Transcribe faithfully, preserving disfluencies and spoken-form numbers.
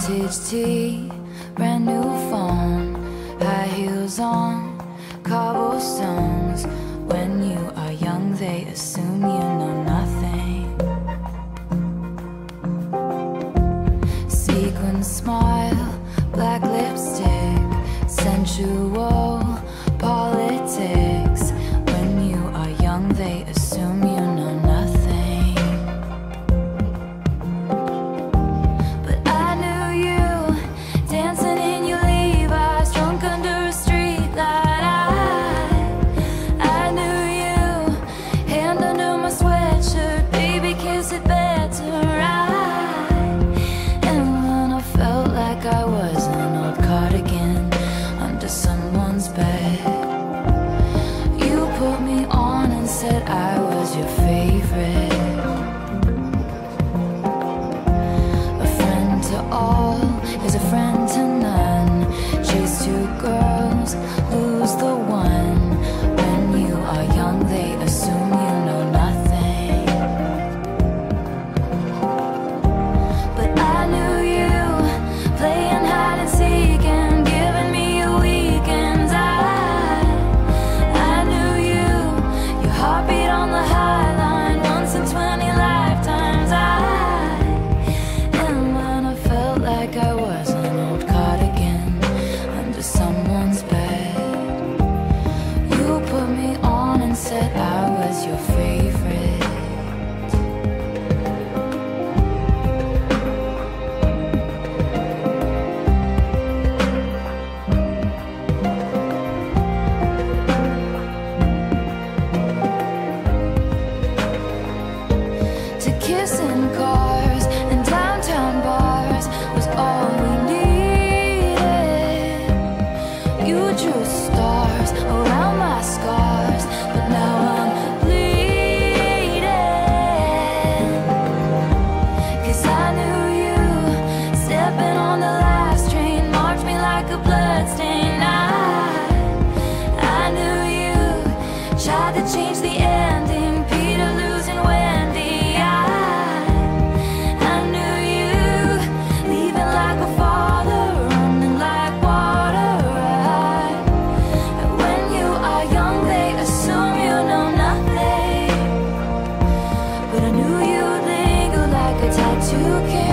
Vintage tea, brand new phone, high heels on, cobblestones. When you are young, they assume you know nothing. Sequin smile, black lipstick, sensual politics. When you are young, they assume you know nothing. But I knew you dancing in your Levi's, drunk under a street light. I, I knew you, hand under my sweatshirt, baby, kiss it better. Right? And when I felt like I was an old cardigan under someone's bed, you put me on and said I was your favorite. A friend to all is a friend to none. Chase two girls, lose the one. When you are young, they assume you know nothing. But I knew you, playing hide and seek and giving me your weekends. I, I knew you, your heartbeat on the high line, once in twenty lifetimes. I, and when I felt like I was an old cardigan under someone's bed, you put me on and said I was your favorite. To kiss in cars and downtown bars was all we needed. You drew stars around my scars, but now I'm bleeding. 'Cause I knew you, stepping on the last train, marked me like a bloodstain. I, I knew you, tried to change the ending, Peter losing Wendy. I, I knew you, leaving like a father, running like water. Right? And when you are young, they assume you know nothing. But I knew you'd linger like a tattoo.